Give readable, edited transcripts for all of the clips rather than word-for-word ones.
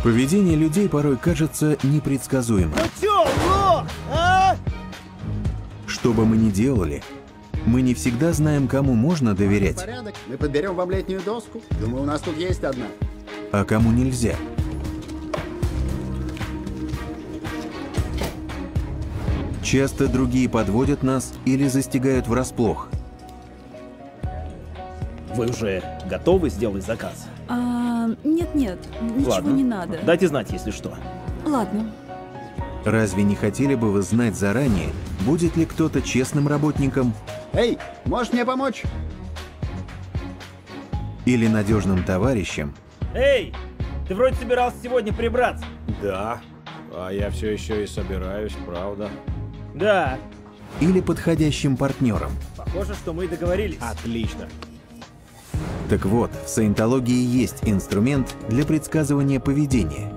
Поведение людей порой кажется непредсказуемым. Ну чё, лох, а? Что бы мы ни делали, мы не всегда знаем, кому можно доверять, Порядок. Мы подберем вам летнюю доску. Думаю, у нас тут есть одна. а кому нельзя. Часто другие подводят нас или застигают врасплох. Вы уже готовы сделать заказ? Нет, ничего Ладно. не надо. Дайте знать, если что. Ладно. Разве не хотели бы вы знать заранее, будет ли кто-то честным работником Эй, можешь мне помочь? или надежным товарищем, Эй, ты вроде собирался сегодня прибраться. Да, а я все еще и собираюсь, правда. Да, или подходящим партнером? похоже, что мы договорились. Отлично. Так вот, в саентологии есть инструмент для предсказывания поведения.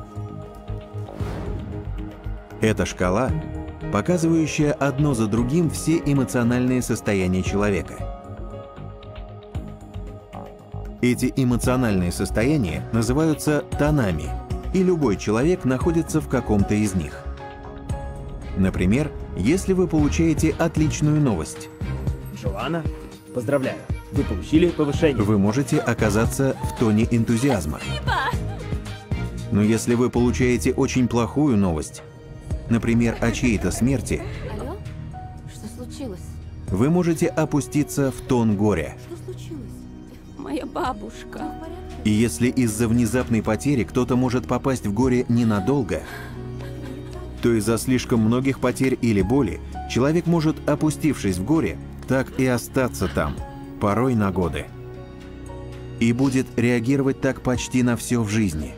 Это шкала, показывающая одно за другим все эмоциональные состояния человека. Эти эмоциональные состояния называются тонами, и любой человек находится в каком-то из них. Например, если вы получаете отличную новость, Джоанна, поздравляю, вы получили повышение. вы можете оказаться в тоне энтузиазма. Но если вы получаете очень плохую новость, например, о чьей-то смерти, Алло? Что случилось? вы можете опуститься в тон горя. Что случилось? Моя бабушка. И если из-за внезапной потери кто-то может попасть в горе ненадолго, то из-за слишком многих потерь или боли человек может, опустившись в горе, так и остаться там, порой на годы. И будет реагировать так почти на все в жизни.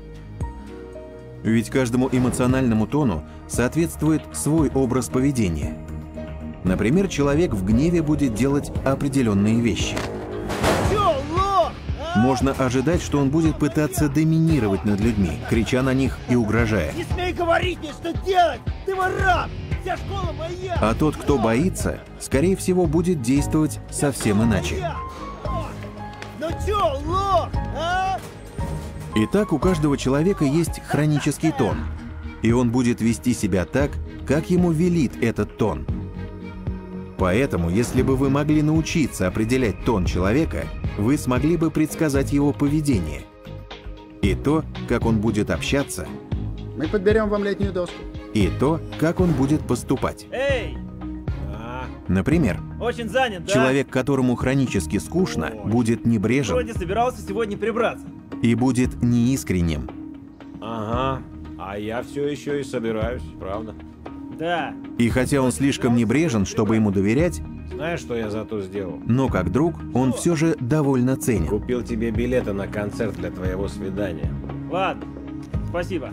Ведь каждому эмоциональному тону соответствует свой образ поведения. Например, человек в гневе будет делать определенные вещи. Чё, лох? Можно ожидать, что он будет пытаться доминировать над людьми, крича на них и угрожая. Не смей говорить мне, что делать! Ты ворам! Вся школа моя! А тот, кто боится, скорее всего, будет действовать совсем иначе. Ну чё, лох, а? Итак, у каждого человека есть хронический тон, и он будет вести себя так, как ему велит этот тон. Поэтому, если бы вы могли научиться определять тон человека, вы смогли бы предсказать его поведение и то, как он будет общаться, Мы подберем вам летнюю доску. и то, как он будет поступать. Эй, Например, очень занят, да? человек, которому хронически скучно, будет небрежен Вроде собирался сегодня прибраться. и будет неискренним. Ага, а я все еще и собираюсь, правда. Да. И хотя он слишком небрежен, чтобы ему доверять, Знаешь, что я зато сделал? но как друг он все же довольно ценен. Купил тебе билеты на концерт для твоего свидания. Ладно, спасибо.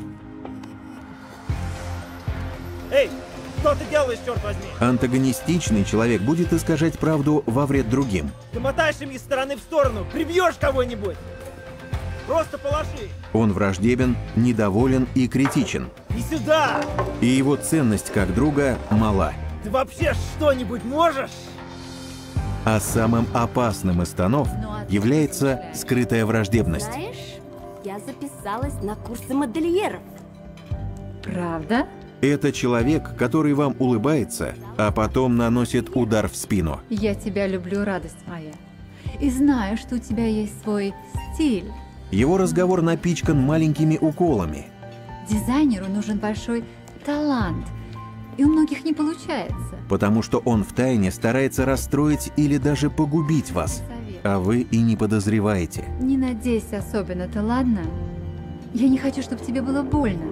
Эй, что ты делаешь, черт возьми? Антагонистичный человек будет искажать правду во вред другим. Ты мотаешь им из стороны в сторону, прибьешь кого-нибудь. Просто положи. Он враждебен, недоволен и критичен. И сюда. И его ценность как друга мала. Ты вообще что-нибудь можешь? А самым опасным из тонов является скрытая враждебность. Знаешь, я записалась на курсы модельеров. Правда? Это человек, который вам улыбается, а потом наносит удар в спину. Я тебя люблю, радость моя. И знаю, что у тебя есть свой стиль. Его разговор напичкан маленькими уколами. Дизайнеру нужен большой талант. И у многих не получается. Потому что он втайне старается расстроить или даже погубить вас, а вы и не подозреваете. Не надейся особенно-то, ладно? Я не хочу, чтобы тебе было больно.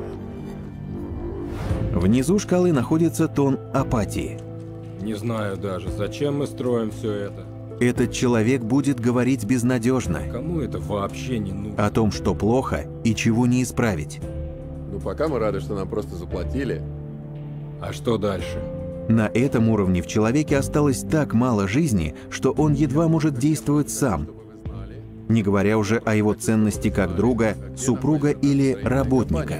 Внизу шкалы находится тон апатии. Не знаю даже, зачем мы строим все это. Этот человек будет говорить безнадежно Кому это вообще не нужно? о том, что плохо и чего не исправить. Ну, пока мы рады, что нам просто заплатили. А что дальше? На этом уровне в человеке осталось так мало жизни, что он едва может действовать сам, не говоря уже о его ценности как друга, супруга или работника.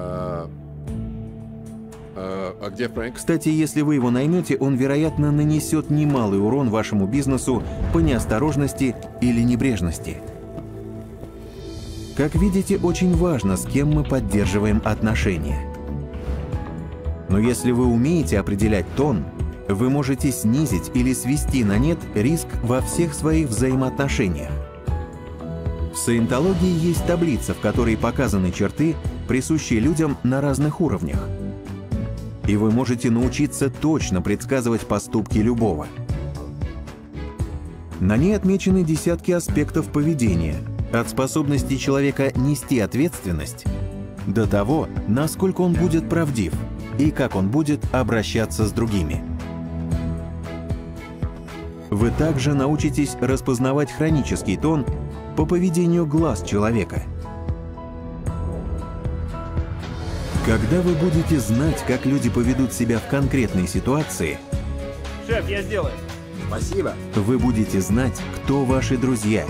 А где Фрэнк? Кстати, если вы его наймете, он, вероятно, нанесет немалый урон вашему бизнесу по неосторожности или небрежности. Как видите, очень важно, с кем мы поддерживаем отношения. Но если вы умеете определять тон, вы можете снизить или свести на нет риск во всех своих взаимоотношениях. В саентологии есть таблица, в которой показаны черты, присущие людям на разных уровнях. И вы можете научиться точно предсказывать поступки любого. На ней отмечены десятки аспектов поведения, от способности человека нести ответственность до того, насколько он будет правдив и как он будет обращаться с другими. Вы также научитесь распознавать хронический тон по поведению глаз человека. Когда вы будете знать, как люди поведут себя в конкретной ситуации, Шеф, я сделаю. Спасибо. вы будете знать, кто ваши друзья,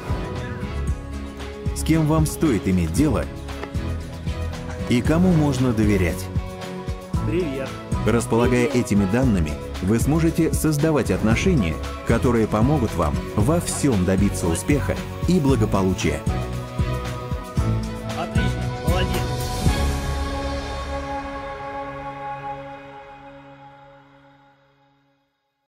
с кем вам стоит иметь дело и кому можно доверять. Привет. Располагая этими данными, вы сможете создавать отношения, которые помогут вам во всем добиться успеха и благополучия.